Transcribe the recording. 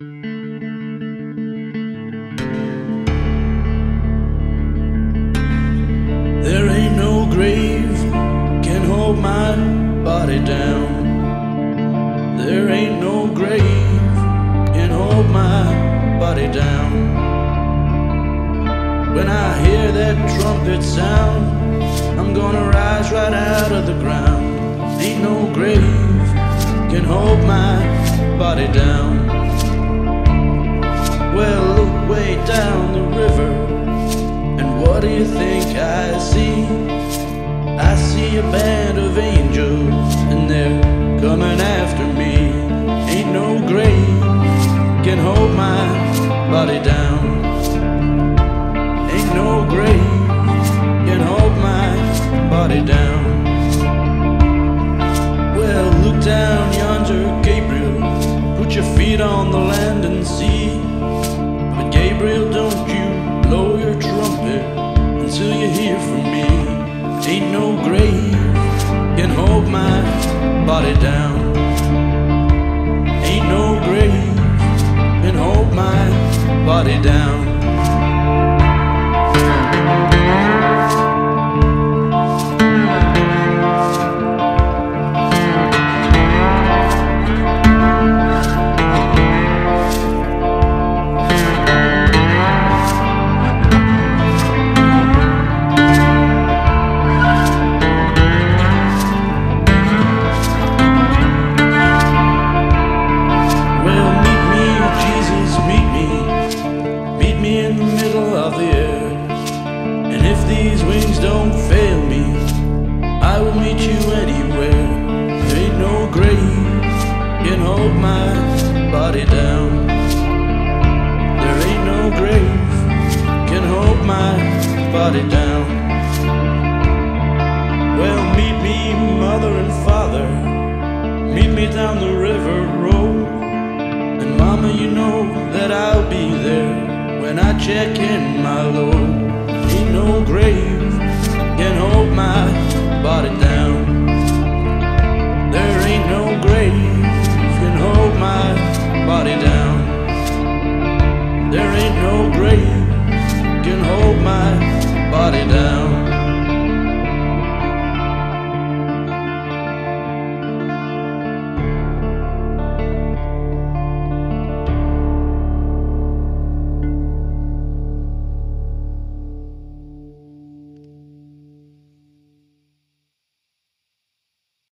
There ain't no grave can hold my body down. There ain't no grave can hold my body down. When I hear that trumpet sound, I'm gonna rise right out of the ground. Ain't no grave can hold my body down. Well, look way down the river, and what do you think I see? I see a band of angels, and they're coming after me. Ain't no grave can hold my body down. Ain't no grave can hold my body down. Well, look down yonder, Gabriel, put your feet on the land and see. But Gabriel, don't you blow your trumpet until you hear from me. Ain't no grave can hold my body down. Ain't no grave can hold my body down. These wings don't fail me, I will meet you anywhere. There ain't no grave can hold my body down. There ain't no grave can hold my body down. Well, meet me, mother and father, meet me down the river road. And mama, you know that I'll be there when I check in my load. Ain't no grave can hold my body down. There ain't no grave can hold my body down. There ain't no grave can hold my body down.